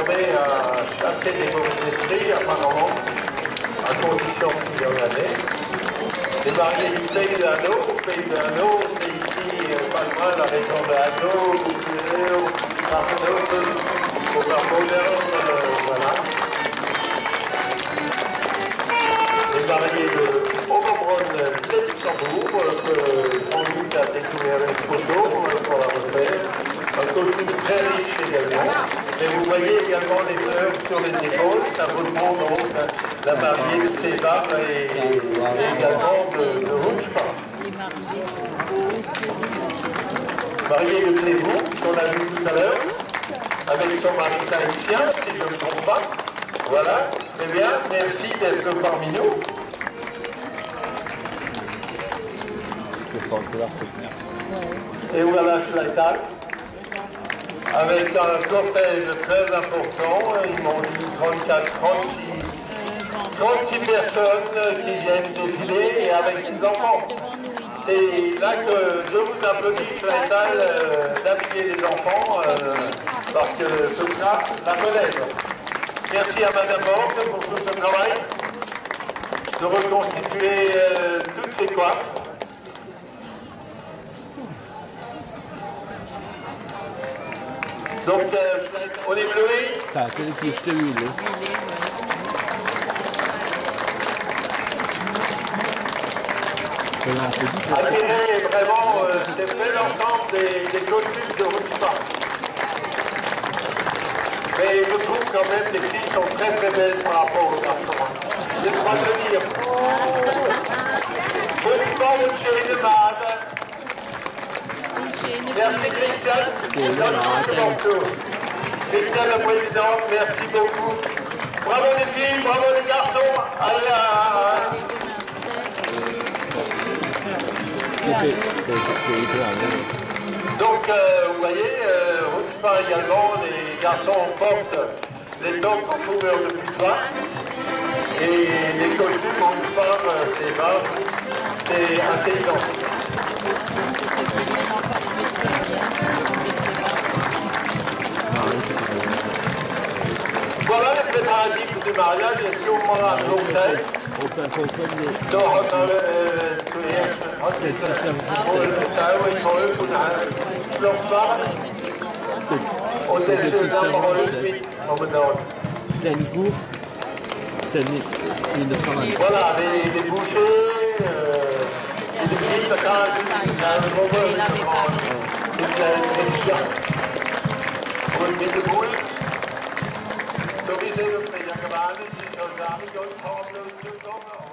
servait à chasser des mauvais esprits, apparemment, à condition qu'il y en avait. Les mariés du pays de Hanau, c'est ici, pas loin, la région de Hanau, au Barbodern, voilà. Les mariés de Oberbronn, de Luxembourg, que Jean-Luc a découvert une photo pour la refaire. Un costume très riche également. Mais vous voyez également les fleurs sur les épaules, ça reprend donc la mariée de Sébar et également de Runspar. Mariée de Clébourg, qu'on a vu tout à l'heure, avec son mari tahitien, si je ne me trompe pas. Voilà, très bien, merci d'être parmi nous. Et voilà Schleital, avec un cortège très important, ils m'ont dit 36 personnes qui viennent défiler et avec des enfants. C'est là que je vous applaudis, Schleital, d'appuyer les enfants, parce que ce sera la relève. Merci à Madame Borg pour tout ce travail, de reconstituer toutes ces coiffes. Donc, on est bleué. Admirez vraiment, c'est fait l'ensemble des costumes de Runspar. Mais je trouve quand même que les filles sont très belles par rapport aux garçons. J'ai le droit de le dire. Runspar und schöne Made. Merci Christian. Christian le président, merci beaucoup. Bravo les filles, bravo les garçons. Allez, donc, vous voyez, Runspar également, les garçons portent les toques en fourrure de putois et les costumes Runspar, c'est assez identique. Voilà les préparatifs du mariage. Est-ce que vous m'en avez conseil? Voilà, les bouchers, les petites so wie ze het met je gedaan is, je zou daar niet ooit gewoon